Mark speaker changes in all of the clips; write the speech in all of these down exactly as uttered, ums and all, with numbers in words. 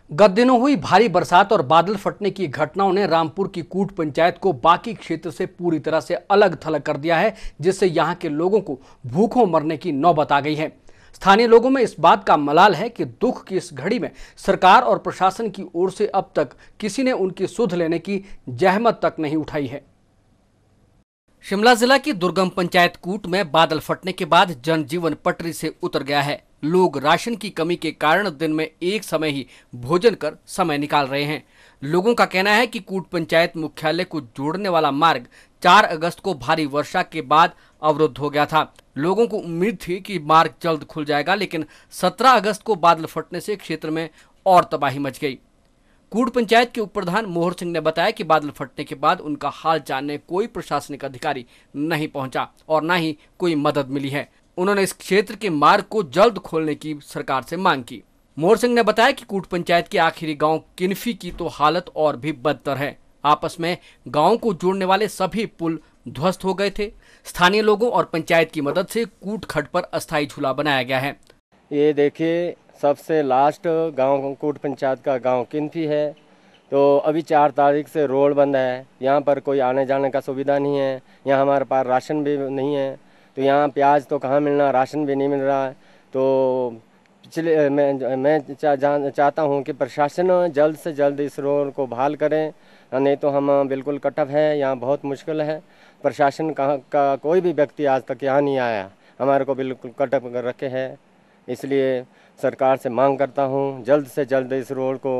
Speaker 1: गत दिनों हुई भारी बरसात और बादल फटने की घटनाओं ने रामपुर की कूट पंचायत को बाकी क्षेत्र से पूरी तरह से अलग थलग कर दिया है, जिससे यहां के लोगों को भूखों मरने की नौबत आ गई है। स्थानीय लोगों में इस बात का मलाल है कि दुख की इस घड़ी में सरकार और प्रशासन की ओर से अब तक किसी ने उनकी सुध लेने की जहमत तक नहीं उठाई है। शिमला जिला की दुर्गम पंचायत कूट में बादल फटने के बाद जनजीवन पटरी से उतर गया है। लोग राशन की कमी के कारण दिन में एक समय ही भोजन कर समय निकाल रहे हैं। लोगों का कहना है कि कूट पंचायत मुख्यालय को जोड़ने वाला मार्ग चार अगस्त को भारी वर्षा के बाद अवरुद्ध हो गया था। लोगों को उम्मीद थी कि मार्ग जल्द खुल जाएगा, लेकिन सत्रह अगस्त को बादल फटने से क्षेत्र में और तबाही मच गई। कूट पंचायत के उप प्रधान मोहर सिंह ने बताया कि बादल फटने के बाद उनका हाल जानने कोई प्रशासनिक अधिकारी नहीं पहुंचा और न ही कोई मदद मिली है। उन्होंने इस क्षेत्र के मार्ग को जल्द खोलने की सरकार से मांग की। मोहर सिंह ने बताया कि कूट पंचायत के आखिरी गांव किन्फी की तो हालत और भी बदतर है। आपस में गांव को जोड़ने वाले सभी पुल ध्वस्त हो गए थे। स्थानीय लोगों और पंचायत की मदद से कूट खड्ड पर अस्थायी झूला बनाया गया है।
Speaker 2: ये देखिए, सबसे लास्ट गांव कूट पंचायत का गांव किन्फी है। तो अभी चार तारीख से रोड बंद है। यहाँ पर कोई आने जाने का सुविधा नहीं है। यहाँ हमारे पास राशन भी नहीं है। तो यहाँ प्याज तो कहाँ मिलना, राशन भी नहीं मिल रहा है। तो पिछले मैं मैं चा, चाहता हूँ कि प्रशासन जल्द से जल्द इस रोड को बहाल करें, नहीं तो हम बिल्कुल कटअप है। यहाँ बहुत मुश्किल है। प्रशासन का, का कोई भी व्यक्ति आज तक यहाँ नहीं आया, हमारे को बिल्कुल कटअप कर रखे है। इसलिए सरकार से मांग करता हूँ जल्द से जल्द इस रोड को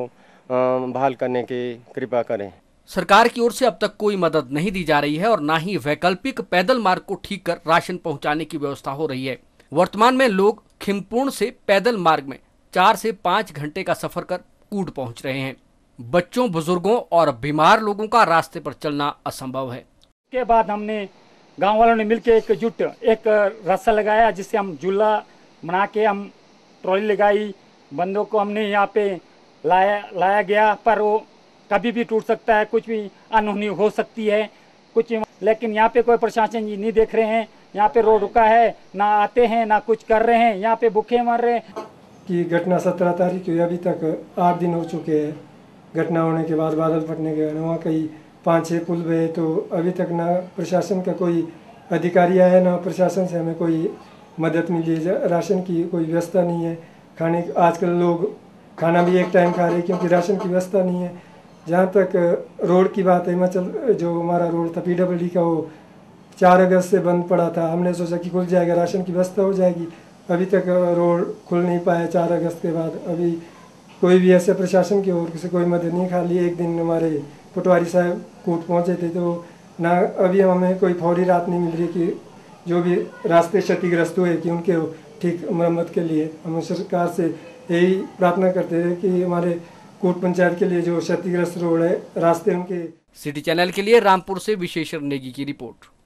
Speaker 2: बहाल करने की कृपा करें।
Speaker 1: सरकार की ओर से अब तक कोई मदद नहीं दी जा रही है और न ही वैकल्पिक पैदल मार्ग को ठीक कर राशन पहुंचाने की व्यवस्था हो रही है। वर्तमान में लोग खिमपूर्ण से पैदल मार्ग में चार से पाँच घंटे का सफर कर कूट पहुंच रहे हैं। बच्चों, बुजुर्गों और बीमार लोगों का रास्ते पर चलना असंभव है।
Speaker 3: के बाद हमने गांव वालों ने मिलकर एकजुट एक रास्ता लगाया, जिससे हम झूला बना के हम ट्रॉली लगाई। बंदों को हमने यहाँ पे लाया लाया गया, पर वो कभी भी टूट सकता है, कुछ भी अनहोनी हो सकती है कुछ। लेकिन यहाँ पे कोई प्रशासन जी नहीं देख रहे हैं। यहाँ पे रोड रुका है, ना आते हैं ना कुछ कर रहे हैं। यहाँ पे भूखे मर रहे हैं।
Speaker 4: कि घटना सत्रह तारीख हुई, अभी तक आठ दिन हो चुके हैं। घटना होने के बाद बादल फटने के वहाँ कई पाँच छः पुल बहे, तो अभी तक ना प्रशासन का कोई अधिकारी आया, ना प्रशासन से हमें कोई मदद मिली है। राशन की कोई व्यवस्था नहीं है। खाने आजकल लोग खाना भी एक टाइम खा रहे हैं क्योंकि राशन की व्यवस्था नहीं है। जहाँ तक रोड की बात है, हिमाचल जो हमारा रोड था पी डब्ल्यू डी का, वो चार अगस्त से बंद पड़ा था। हमने सोचा कि खुल जाएगा, राशन की व्यवस्था हो जाएगी। अभी तक रोड खुल नहीं पाया चार अगस्त के बाद। अभी कोई भी ऐसे प्रशासन की ओर से कोई मदद नहीं। खाली एक दिन हमारे पटवारी साहब कूट पहुँचे थे, तो ना अभी हमें कोई फौरी राहत नहीं मिल रही कि जो भी रास्ते क्षतिग्रस्त हुए कि उनके ठीक मरम्मत के लिए हम सरकार से यही प्रार्थना करते हैं कि हमारे कूट पंचायत के लिए जो क्षतिग्रस्त रोड है, रास्ते उनके।
Speaker 1: सिटी चैनल के लिए रामपुर से विशेष नेगी की रिपोर्ट।